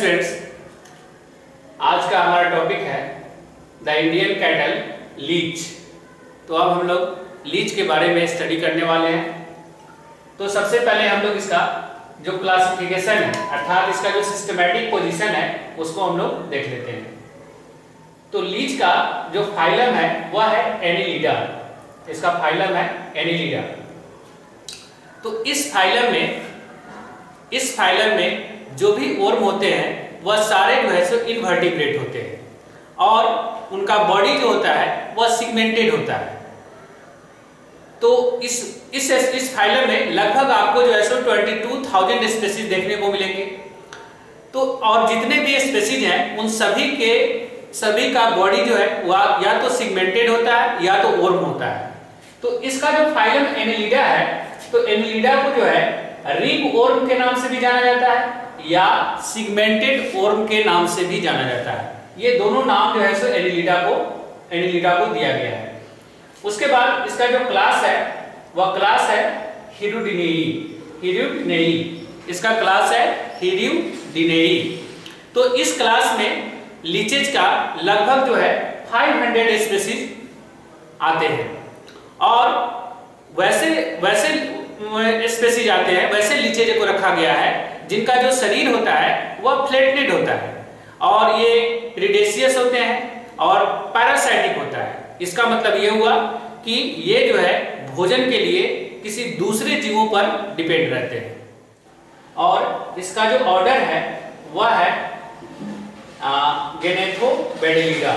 Students, आज का हमारा टॉपिक है द इंडियन कैटल लीच। तो अब हम लोग लीच के बारे में स्टडी करने वाले हैं। तो सबसे पहले हम लोग इसका जो क्लासिफिकेशन है अर्थात इसका जो सिस्टमैटिक पोजीशन है उसको हम लोग देख लेते हैं। तो लीच का जो फाइलम है वह है एनिलिडा। इसका फाइलम है एनिलिडा। तो इस फाइलम में जो भी वर्म होते हैं वह सारे जो है सो इनवर्टिब्रेट होते हैं और उनका बॉडी जो होता है वह सिगमेंटेड होता है। तो इस फाइलम में लगभग आपको जो है सो 22,000 स्पीशीज देखने को मिलेंगे। तो और जितने भी स्पीशीज हैं उन सभी का बॉडी जो है वह या तो सिगमेंटेड होता है या तो वर्म होता है। तो इसका जो फाइलम एनिलिडा है, तो एनिलिडा को जो है रिब वर्म के नाम से भी जाना जाता है या सिगमेंटेड वर्म के नाम से भी जाना जाता है। ये दोनों नाम जो है सो एनिलिडा को दिया गया है। उसके बाद इसका जो क्लास है वह क्लास है हिरुडिनेई। इसका क्लास है हिरुडिनेई। तो इस क्लास में लीचेज का लगभग जो है 500 स्पीशीज आते हैं और वैसे स्पीशीज आते हैं, वैसे लीचेज को रखा गया है जिनका जो शरीर होता है वह फ्लैटेनेड होता है और ये प्रीडेशियस होते हैं और पैरासाइटिक होता है। इसका मतलब ये हुआ कि ये जो है भोजन के लिए किसी दूसरे जीवों पर डिपेंड रहते हैं। और इसका जो ऑर्डर है वह है जेनेथोबेडेलिडा।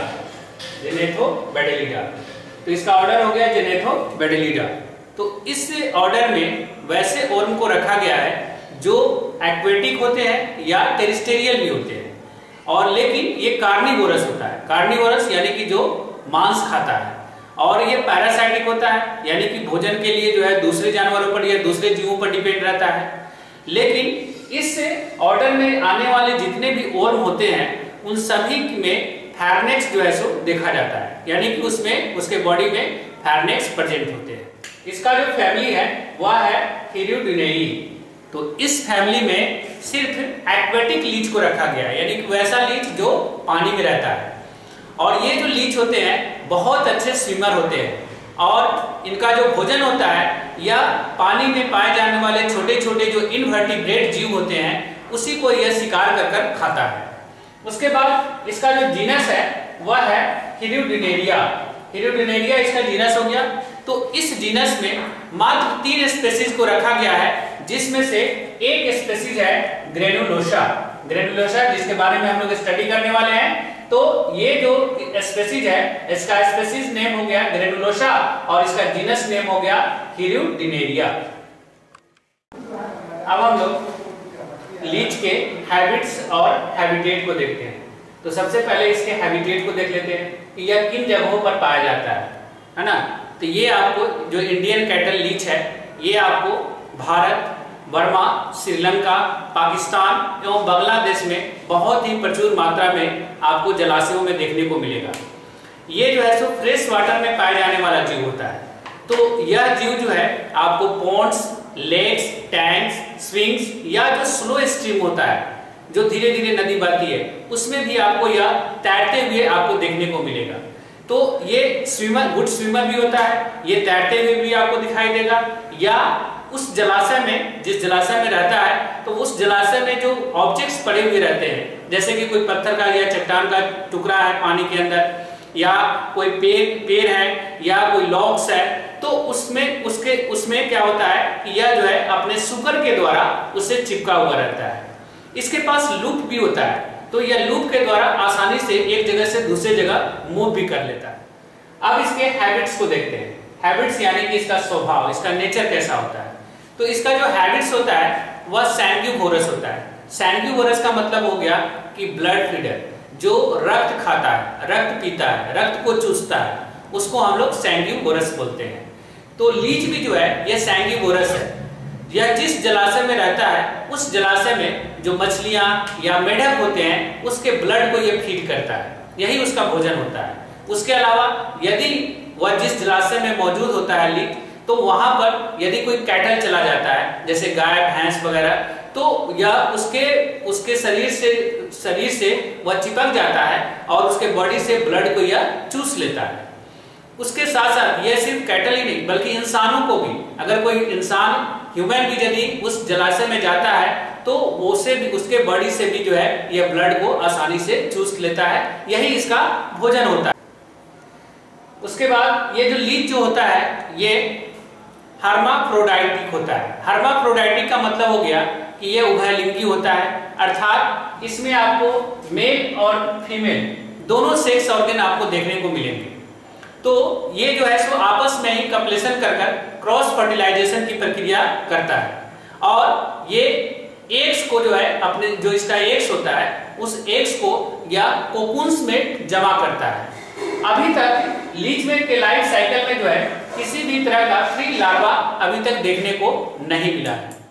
तो इसका ऑर्डर हो गया जेनेथोबेडेलिडा। तो इस ऑर्डर में वैसे वर्म को रखा गया है जो एक्वेटिक होते हैं या टेरेस्टेरियल भी होते हैं और लेकिन ये कार्निवोरस होता है। कार्निवोरस यानी कि जो मांस खाता है और ये पैरासाइटिक होता है यानी कि भोजन के लिए जो है दूसरे जानवरों पर या दूसरे जीवों पर डिपेंड रहता है। लेकिन इस ऑर्डर में आने वाले जितने भी वर्म होते हैं उन सभी में फैरनेक्स जो है सो देखा जाता है यानी कि उसमें उसके बॉडी में फैरनेक्स प्रेजेंट होते हैं। इसका जो फैमिली है वह है हिरुडिनेई। तो इस फैमिली में सिर्फ एक्वेटिक लीच को रखा गया है यानी कि वैसा लीच जो पानी में रहता है। और ये जो लीच होते हैं बहुत अच्छे स्विमर होते हैं और इनका जो भोजन होता है या पानी में पाए जाने वाले छोटे छोटे जो इनवर्टिब्रेट जीव होते हैं उसी को यह शिकार कर खाता है। उसके बाद इसका जो जीनस है वह है हिरुडिनेरिया। हिरुडिनेरिया इसका जीनस हो गया। तो इस जीनस में मात्र 3 स्पीशीज को रखा गया है जिसमें से एक स्पीशीज है ग्रेनुलोसा जिसके बारे में हम लोग स्टडी करने वाले हैं। तो ये जो स्पीशीज है इसका स्पीशीज नेम हो गया ग्रेनुलोसा और इसका जीनस नेम हो गया हिरुडिनेरिया। अब हम लोग लीच के हैबिट्स और हैबिटेट को देखते हैं। तो सबसे पहले इसके हैबिटेट को देख लेते हैं कि यह किन जगहों पर पाया जाता है ना। तो ये आपको जो इंडियन कैटल लीच है ये आपको भारत, बर्मा, श्रीलंका, पाकिस्तान एवं बांग्लादेश में बहुत ही प्रचुर मात्रा में आपको जलाशयों में देखने को मिलेगा। ये जो है सो फ्रेश वाटर में पाए जाने वाला जीव होता है। तो यह जीव जो है आपको पॉन्ड्स, लेक्स, टैंक्स, स्विंग्स या जो स्लो स्ट्रीम होता है जो धीरे धीरे नदी बहती है उसमें भी आपको यह तैरते हुए आपको देखने को मिलेगा। तो ये गुड स्विमर भी होता है, ये तैरते हुए भी आपको दिखाई देगा या उस जलाशय में जिस जलाशय में रहता है तो उस जलाशय में जो ऑब्जेक्ट्स पड़े हुए रहते हैं जैसे कि कोई पत्थर का या चट्टान का टुकड़ा है पानी के अंदर या कोई पेड़ है या कोई लॉग्स है तो उसमें क्या होता है कि यह जो है अपने सुकर के द्वारा उससे चिपका हुआ रहता है। इसके पास लूप भी होता है तो यह लूप के द्वारा आसानी से एक जगह से दूसरे जगह मूव भी कर लेता है। अब इसके हैबिट्स को देखते हैं। हैबिट्स यानी कि इसका स्वभाव, इसका नेचर कैसा होता है। तो इसका जो हैबिट्स होता है वह सैंग्यूवोरस होता है। सैंग्यूवोरस का मतलब हो गया कि ब्लड फीडर, जो रक्त खाता है, रक्त पीता है, रक्त को चूसता है, उसको हम लोग सैंग्यूवोरस बोलते हैं। तो लीच भी जो है यह सैंग्यूवोरस है। यह जिस जलाशय में रहता है उस जलाशय में जो मछलियां या मेढक होते हैं उसके ब्लड को यह फीड करता है, यही उसका भोजन होता है। उसके अलावा यदि वह जिस जलाशय में मौजूद होता है लीच तो वहां पर यदि कोई कैटल चला जाता है जैसे गाय, भैंस वगैरह तो या उसके शरीर से वह चिपक जाता है और उसके बॉडी से ब्लड को यह चूस लेता है। उसके साथ साथ यह सिर्फ कैटल ही नहीं बल्कि इंसानों को भी, अगर कोई इंसान ह्यूमन भी यदि उस जलाशय में जाता है तो उसके बॉडी से भी जो है यह ब्लड को आसानी से चूस लेता है, यही इसका भोजन होता है। उसके बाद ये जो लीच जो होता है ये हर्माफ्रोडाइटिक होता है। हर्माफ्रोडाइटिक का मतलब हो गया कि ये उभयलिंगी होता है, अर्थात इसमें आपको मेल और फीमेल दोनों सेक्स ऑर्गन आपको देखने को मिलेंगे। तो ये जो है सो आपस में ही कपलेशन कर क्रॉस फर्टिलाइजेशन की प्रक्रिया करता है और ये एग्स को जो है अपने जो इसका एग्स होता है उस एग्स को या कोकून्स में जमा करता है। अभी तक लीच में के लाइफ साइकिल में जो है किसी भी तरह का फ्री लार्वा अभी तक देखने को नहीं मिला है।